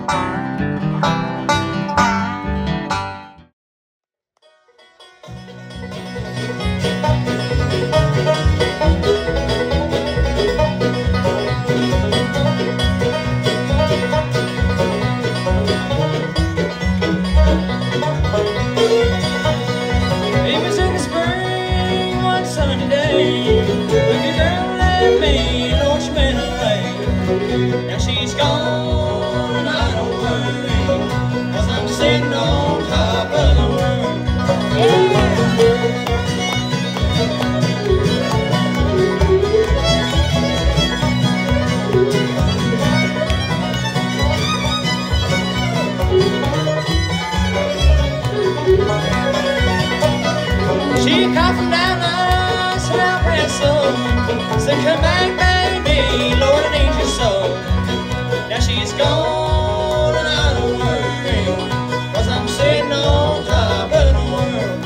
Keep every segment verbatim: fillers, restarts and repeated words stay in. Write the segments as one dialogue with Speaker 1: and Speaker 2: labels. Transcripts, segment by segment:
Speaker 1: Now she's gone and I don't worry, 'cause I'm sitting on top of the world. Yeah. She come from down the southwest soul, said come back baby, Lord I need your soul. Now she's gone and I don't worry, 'cause I'm sitting on top of the world.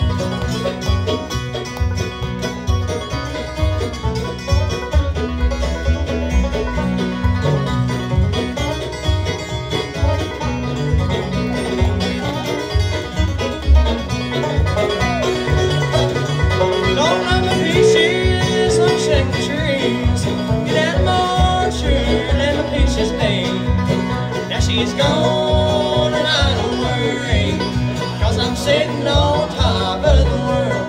Speaker 1: Don't love my peaches, I'm shaking the trees. Get out of my orchard, let my peaches be. Now she's gone and I don't worry, 'cause I'm sitting on top of the world.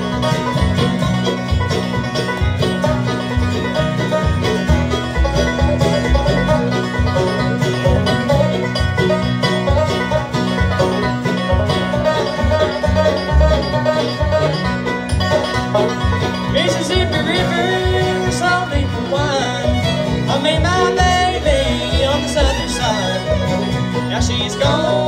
Speaker 1: Mississippi River, salty for wine. I mean my baby on the southern side. Now she's gone